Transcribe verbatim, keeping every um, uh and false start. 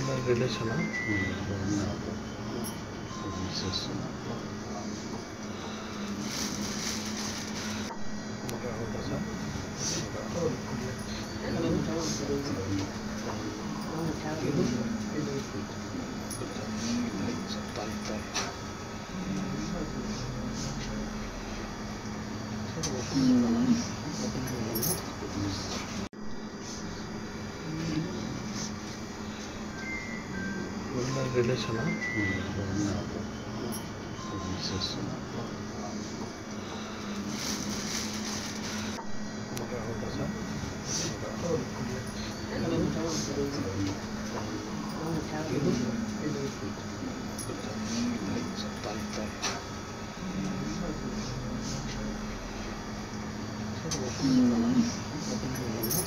Relation Mrs ಹೌದಾ sir ಇದು ತಾಯಿ ತಾಯಿ ಸರ್. ಒಳ್ಳೆ ರಿಲೇಷನ್ ಮಿಸಸ್ ಹೌದಾ ಸರ್ ಇದು ತಾಯಿ ತಾಯಿ ಸರ್.